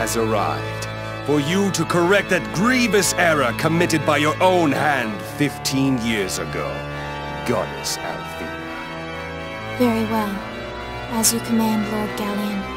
has arrived. For you to correct that grievous error committed by your own hand 15 years ago, Goddess Althena. Very well. As you command, Lord Galleon.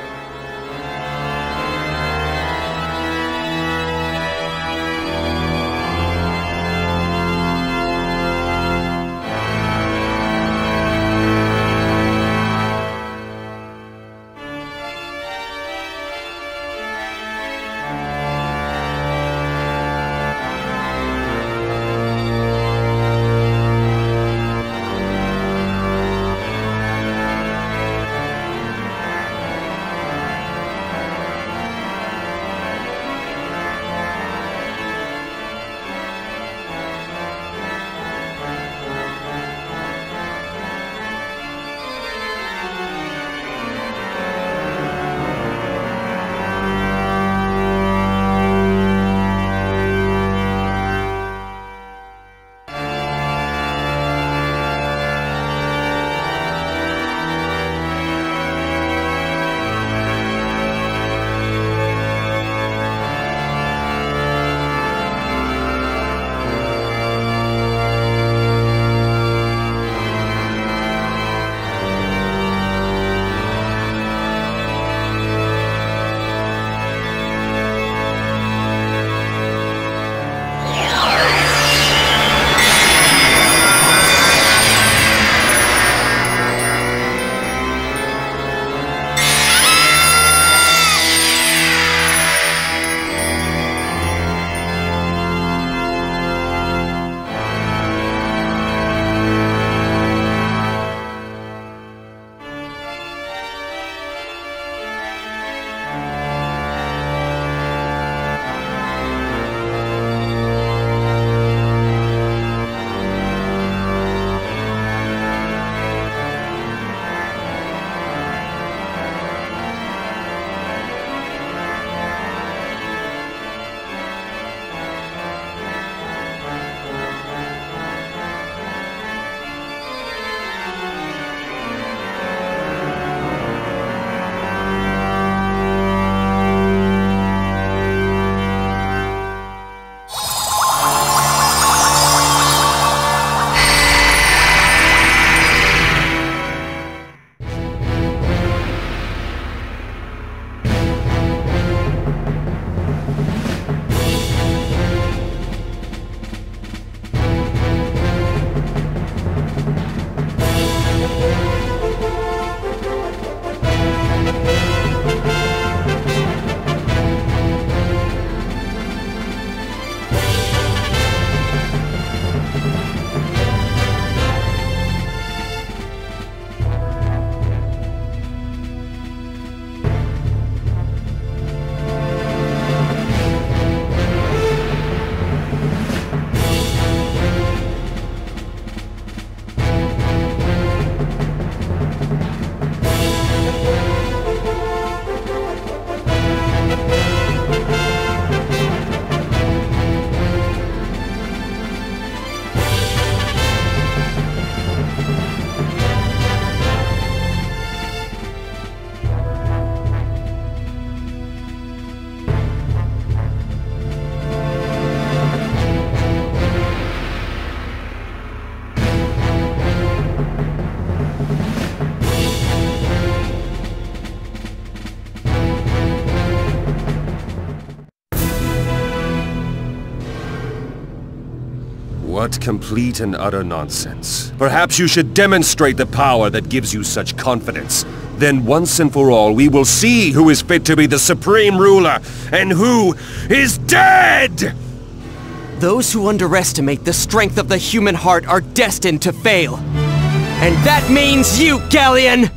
What complete and utter nonsense. Perhaps you should demonstrate the power that gives you such confidence. Then once and for all, we will see who is fit to be the supreme ruler, and who is dead! Those who underestimate the strength of the human heart are destined to fail. And that means you, Galleon!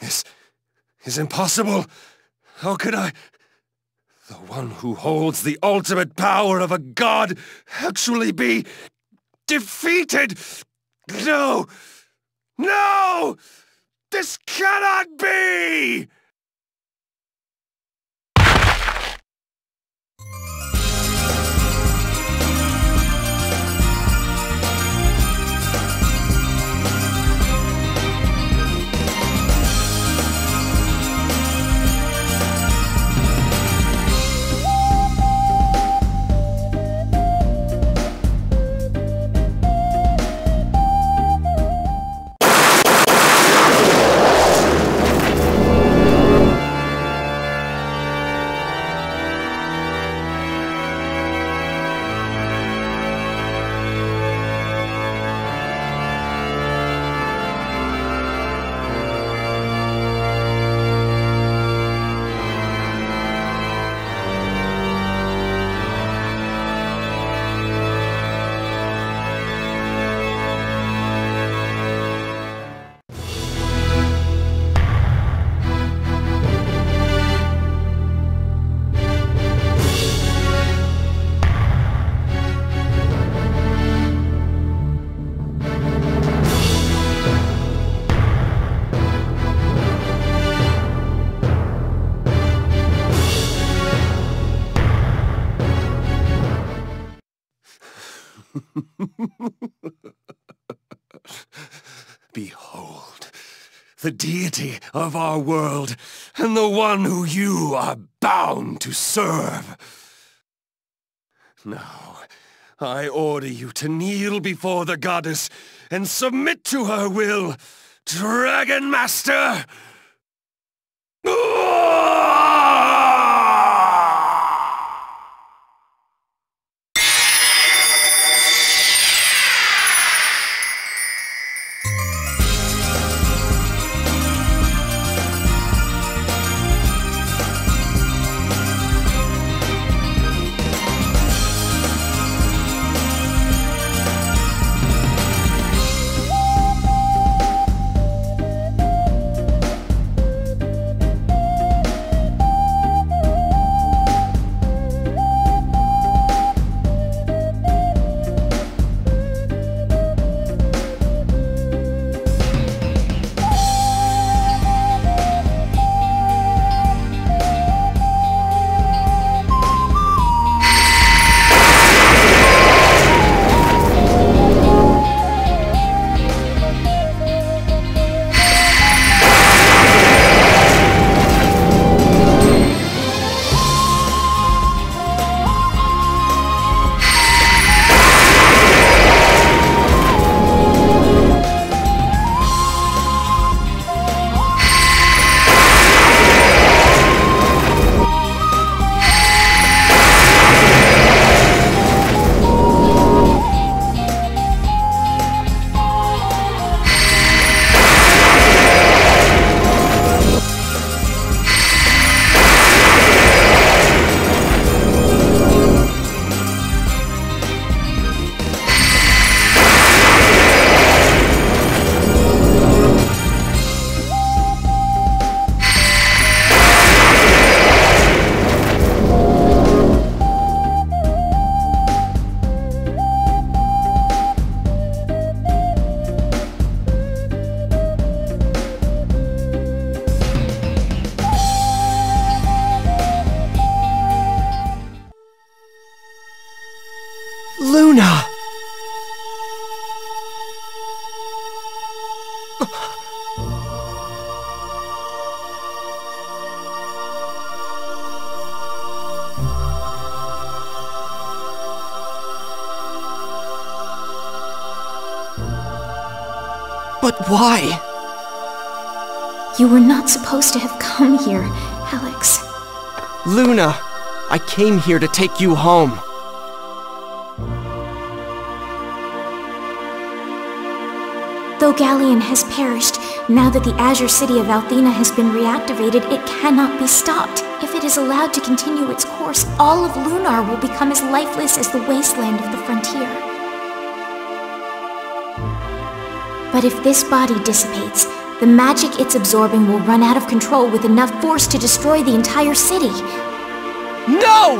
is impossible. How could I... The one who holds the ultimate power of a god actually be defeated? No! No! This cannot be! Behold, the deity of our world, and the one who you are bound to serve. Now, I order you to kneel before the goddess and submit to her will, Dragon Master! Luna! But why? You were not supposed to have come here, Alex. Luna, I came here to take you home. Though Galleon has perished, now that the Azure City of Althena has been reactivated, it cannot be stopped. If it is allowed to continue its course, all of Lunar will become as lifeless as the wasteland of the frontier. But if this body dissipates, the magic it's absorbing will run out of control with enough force to destroy the entire city. No!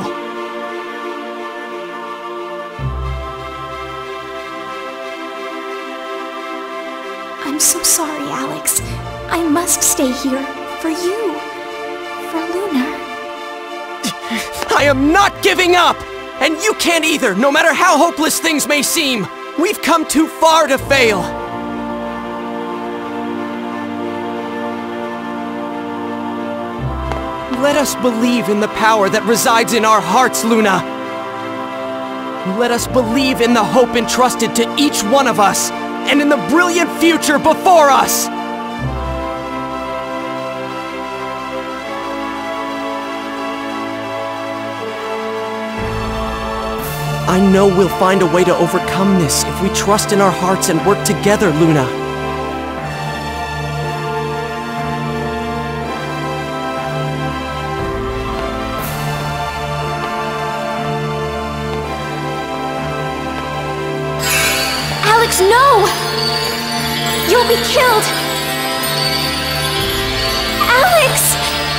I'm so sorry, Alex. I must stay here. For you. For Lunar. I am not giving up! And you can't either, no matter how hopeless things may seem! We've come too far to fail! Let us believe in the power that resides in our hearts, Luna! Let us believe in the hope entrusted to each one of us, and in the brilliant future before us! I know we'll find a way to overcome this if we trust in our hearts and work together, Luna. Alex, no! You'll be killed! Alex!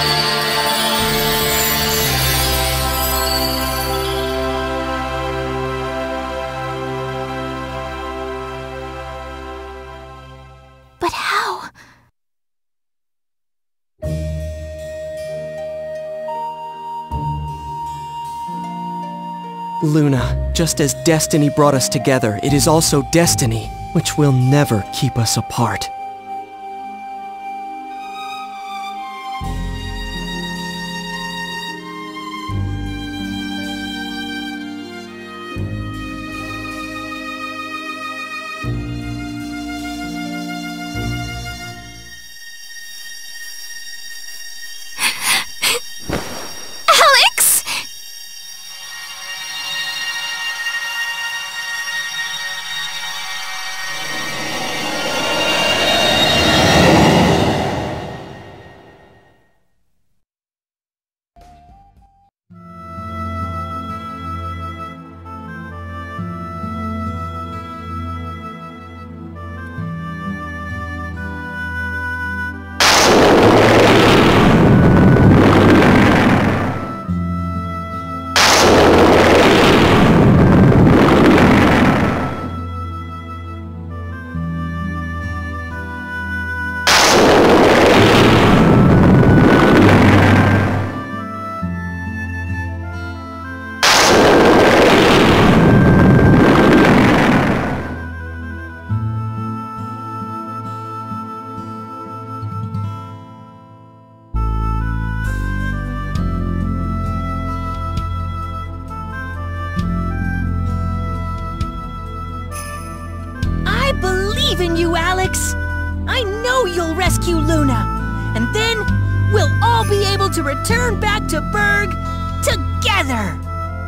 But how? Luna, just as destiny brought us together, it is also destiny which will never keep us apart. Alex! I believe in you, Alex! I know you'll rescue Luna! And then, we'll all be able to return back to Berg together!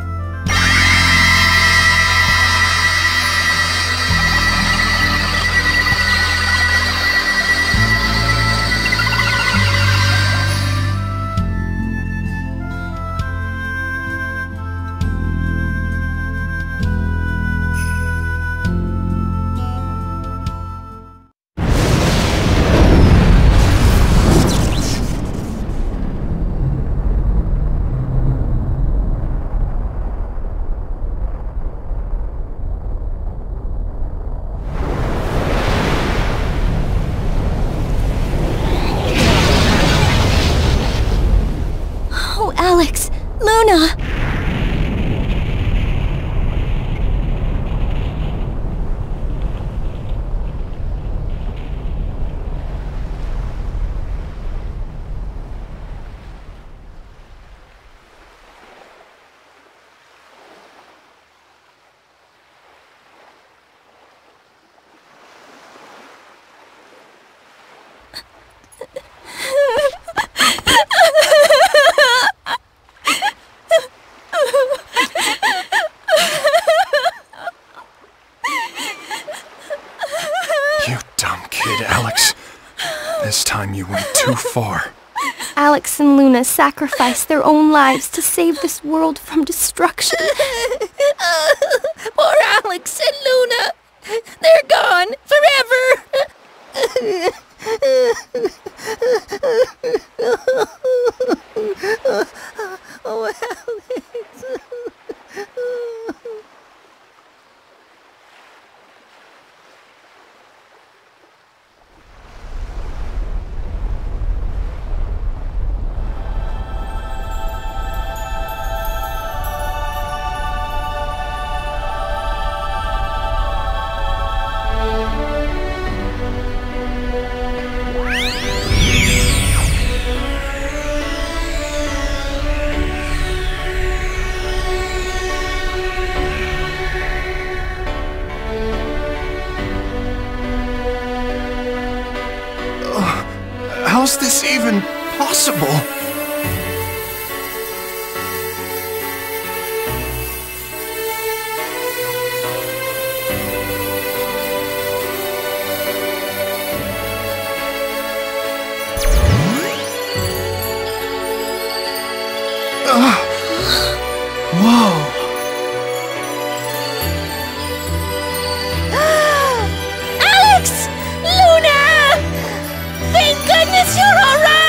Alex! Luna! You dumb kid, Alex. This time you went too far. Alex and Luna sacrificed their own lives to save this world from destruction. Poor Alex and Luna! They're gone forever! Oh, Alex. How's this even possible? Whoa! Alex! Luna! Thank goodness you're all right!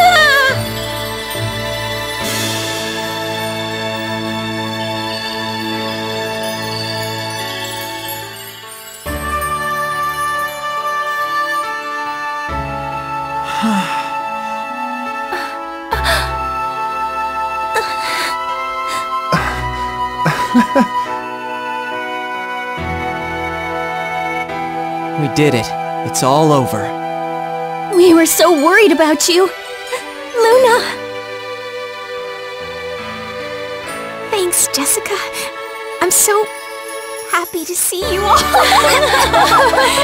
We did it. It's all over. We were so worried about you. Luna! Thanks, Jessica. I'm so happy to see you all.